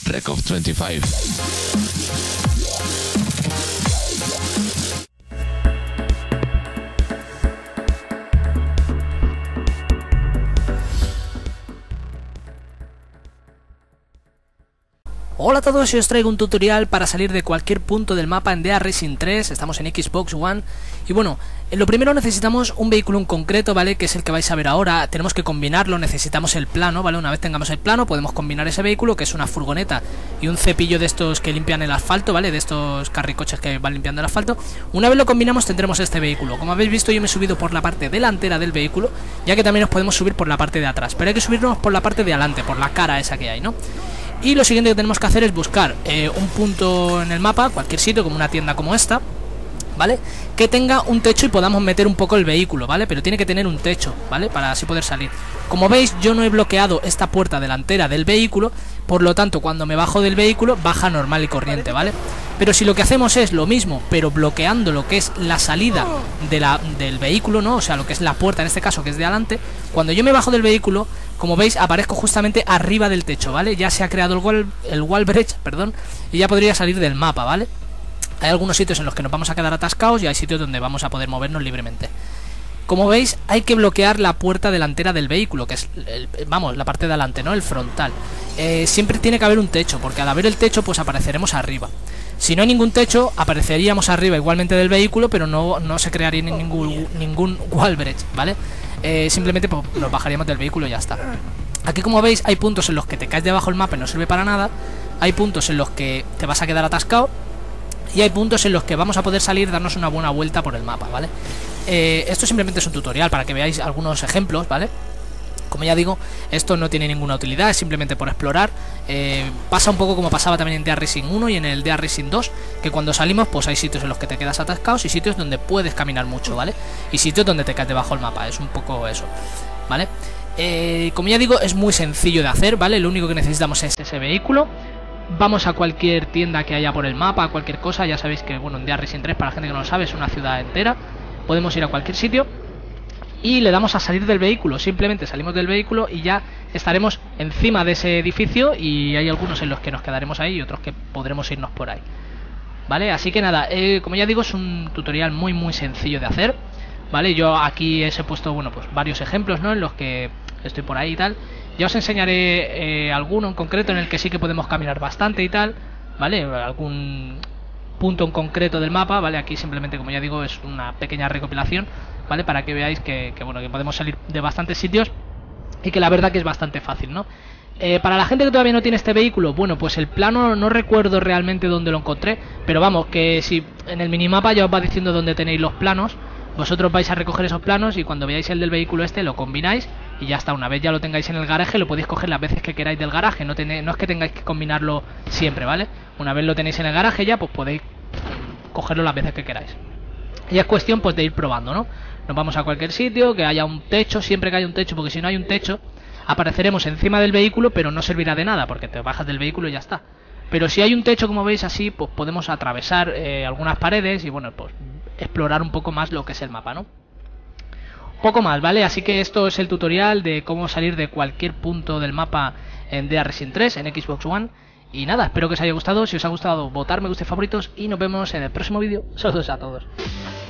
Record 25. Hola a todos, y os traigo un tutorial para salir de cualquier punto del mapa en DEA Racing 3, estamos en Xbox One. Y bueno, lo primero necesitamos un vehículo en concreto, ¿vale? Que es el que vais a ver ahora, tenemos que combinarlo, necesitamos el plano, ¿vale? Una vez tengamos el plano podemos combinar ese vehículo, que es una furgoneta y un cepillo de estos que limpian el asfalto, ¿vale? De estos carricoches que van limpiando el asfalto. Una vez lo combinamos tendremos este vehículo. Como habéis visto, yo me he subido por la parte delantera del vehículo, ya que también nos podemos subir por la parte de atrás, pero hay que subirnos por la parte de adelante, por la cara esa que hay, ¿no? Y lo siguiente que tenemos que hacer es buscar un punto en el mapa, cualquier sitio, como una tienda como esta, ¿vale? Que tenga un techo y podamos meter un poco el vehículo, ¿vale? Pero tiene que tener un techo, ¿vale? Para así poder salir. Como veis, yo no he bloqueado esta puerta delantera del vehículo, por lo tanto, cuando me bajo del vehículo, baja normal y corriente, ¿vale? Pero si lo que hacemos es lo mismo, pero bloqueando lo que es la salida del vehículo, ¿no? O sea, lo que es la puerta, en este caso, que es de adelante, cuando yo me bajo del vehículo, como veis, aparezco justamente arriba del techo, ¿vale? Ya se ha creado el wall bridge, perdón, y ya podría salir del mapa, ¿vale? Hay algunos sitios en los que nos vamos a quedar atascados y hay sitios donde vamos a poder movernos libremente. Como veis, hay que bloquear la puerta delantera del vehículo, que es, vamos, la parte de adelante, ¿no? El frontal. Siempre tiene que haber un techo, porque al haber el techo, pues apareceremos arriba. Si no hay ningún techo, apareceríamos arriba igualmente del vehículo, pero no se crearía ningún wall bridge, ¿vale? Simplemente pues, nos bajaríamos del vehículo y ya está. Aquí, como veis, hay puntos en los que te caes debajo del mapa y no sirve para nada. Hay puntos en los que te vas a quedar atascado. Y hay puntos en los que vamos a poder salir, darnos una buena vuelta por el mapa, ¿vale? Esto simplemente es un tutorial para que veáis algunos ejemplos, ¿vale? Como ya digo, esto no tiene ninguna utilidad, es simplemente por explorar. Pasa un poco como pasaba también en DEA Racing 1 y en el DEA Racing 2, que cuando salimos pues hay sitios en los que te quedas atascados y sitios donde puedes caminar mucho, ¿vale? Y sitios donde te caes debajo del mapa, es un poco eso, ¿vale? Como ya digo, es muy sencillo de hacer, ¿vale? Lo único que necesitamos es ese vehículo. Vamos a cualquier tienda que haya por el mapa, cualquier cosa. Ya sabéis que, bueno, en DEA Racing 3, para la gente que no lo sabe, es una ciudad entera. Podemos ir a cualquier sitio y le damos a salir del vehículo. Simplemente salimos del vehículo y ya estaremos encima de ese edificio. Y hay algunos en los que nos quedaremos ahí y otros que podremos irnos por ahí, ¿vale? Así que nada, como ya digo, es un tutorial muy sencillo de hacer, ¿vale? Yo aquí os he puesto, bueno, pues varios ejemplos, ¿no? En los que estoy por ahí y tal. Ya os enseñaré alguno en concreto en el que sí que podemos caminar bastante y tal, ¿vale? Algún punto en concreto del mapa, ¿vale? Aquí simplemente, como ya digo, es una pequeña recopilación, ¿vale? Para que veáis que bueno, que podemos salir de bastantes sitios y que la verdad que es bastante fácil, ¿no? Para la gente que todavía no tiene este vehículo, bueno, pues el plano no recuerdo realmente dónde lo encontré, pero vamos, que si en el minimapa ya os va diciendo dónde tenéis los planos, vosotros vais a recoger esos planos y cuando veáis el del vehículo este lo combináis y ya está. Una vez ya lo tengáis en el garaje, lo podéis coger las veces que queráis del garaje, no es que tengáis que combinarlo siempre, ¿vale? Una vez lo tenéis en el garaje ya, pues podéis cogerlo las veces que queráis. Y es cuestión pues de ir probando, ¿no? Nos vamos a cualquier sitio, que haya un techo, siempre que haya un techo, porque si no hay un techo, apareceremos encima del vehículo, pero no servirá de nada, porque te bajas del vehículo y ya está. Pero si hay un techo, como veis así, pues podemos atravesar algunas paredes y bueno, pues explorar un poco más lo que es el mapa, ¿no? Poco más, ¿vale? Así que esto es el tutorial de cómo salir de cualquier punto del mapa en DEA Racing 3 en Xbox One. Y nada, espero que os haya gustado. Si os ha gustado, votar me gusta y favoritos y nos vemos en el próximo vídeo. Saludos a todos.